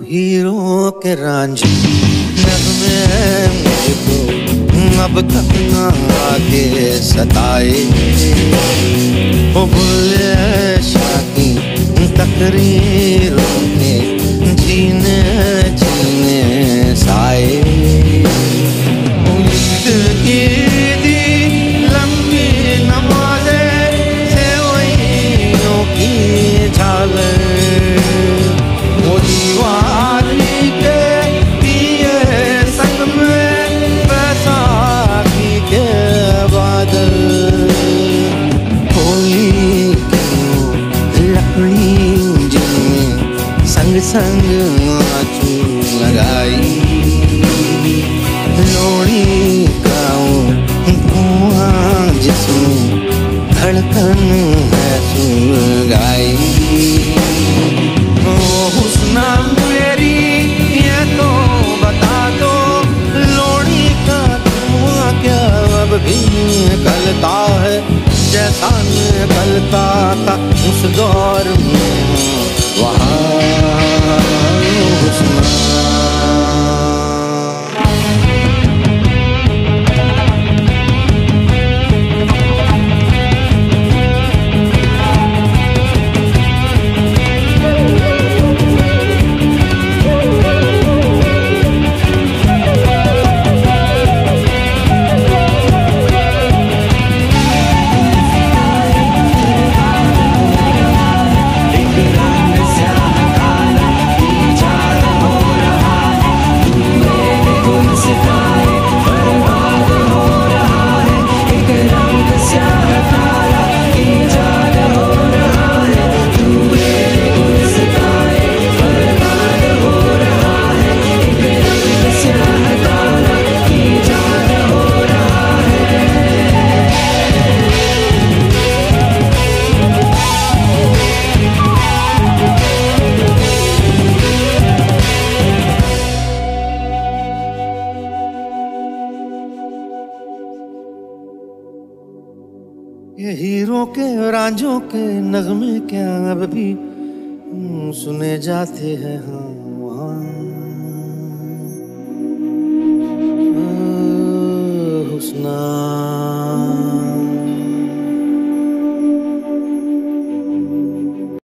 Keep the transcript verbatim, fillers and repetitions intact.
Hero के रांझे नगमे मुझको अब तक ना आके सताए। वो बुल्ले शाह की तकरीरों के जीने जीने साए। ईदी लंबी नमाज़ें सेवइयों की झालर, वो दीवारी के दिए संग में बैसाखी के बादल। होली की लकड़ी जिनमें संग संग आँचू लगाई। लोड़ी गाऊं धुआं जिसमें धड़कन है सुलगाई। ओ हुस्ना मेरी ये तो बता दो, लोड़ी का धुआं क्या अब भी निकलता है जैसा निकलता था उस दौर में वहाँ हुस्ना। ये हीरो के रांझों के नगमे क्या अब भी सुने जाते हैं हाँ वहाँ हुस्ना।